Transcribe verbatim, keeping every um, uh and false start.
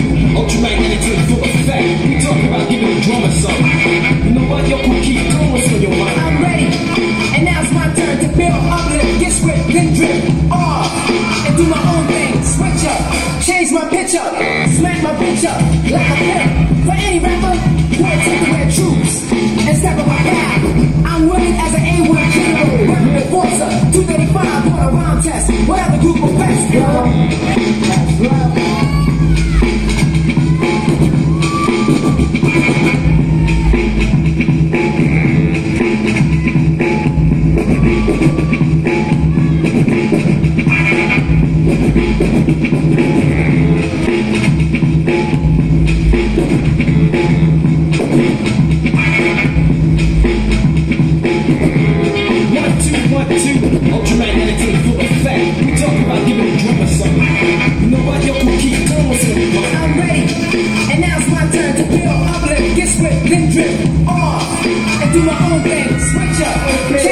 ultramagnetic to the full effect. We talk about giving the drummer some. You know what? Yo, cool, keep going, what's on your mind? I'm ready, and now it's my turn to build, uplift, get swift, then drip off, and do my own thing. Switch up, change my pitch up, smack my bitch up like a pimp. For any rapper who attempt to wear troops and step on my path, I'm willing as an A one general, weapon enforcer, two thirty-five on a round test. Whatever group of best, bro. That's right. Ultramagnetic to the full effect. We talk about giving the drummer some. You know what? Yo, cool, keep going, what's on your mind? I'm ready, and now it's my turn to build, uplift, get swift, then drip off, and do my own thing. Switch up,